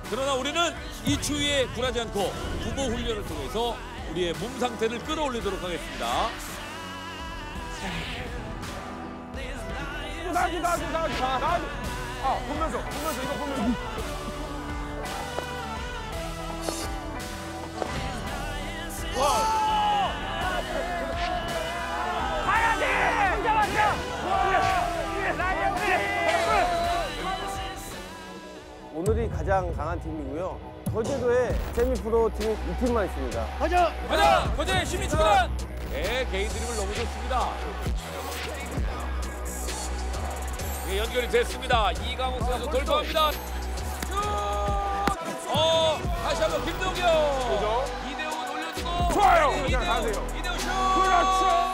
그러나 우리는 이 추위에 굴하지 않고 부모 훈련을 통해서 우리의 몸 상태를 끌어올리도록 하겠습니다. 나가지. 보면서 이거 보면서. 오늘이 가장 강한 팀이고요. 거제도에 세미프로 팀이 2팀만 있습니다. 가자! 거제 시민 축구단! 네, 개인 드립을 너무 좋습니다. 네, 연결이 됐습니다. 이강호 선수 돌파합니다. 슛! 다시 한번 김동경! 그죠? 이대훈 올려주고! 좋아요! 그냥 가세요. 이대훈 슛! 그렇죠!